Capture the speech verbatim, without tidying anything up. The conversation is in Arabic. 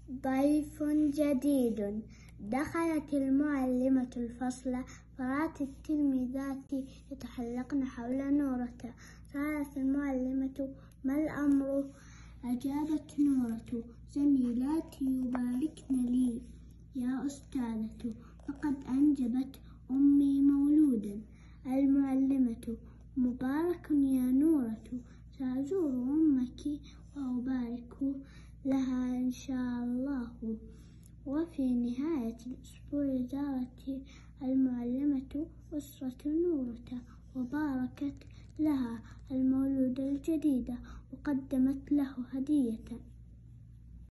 ضيف جديد. دخلت المعلمة الفصل فرأت التلميذات يتحلقن حول نورة. سألت المعلمة: ما الأمر؟ أجابت نورة: زميلاتي يباركن لي يا أستاذة، فقد أنجبت أمي مولودا. المعلمة: مبارك يا نورة، سأزور أمك وأبارك لها إن شاء الله. وفي نهاية الأسبوع زارت المعلمة أسرة نورة وباركت لها المولودة الجديدة وقدمت له هدية.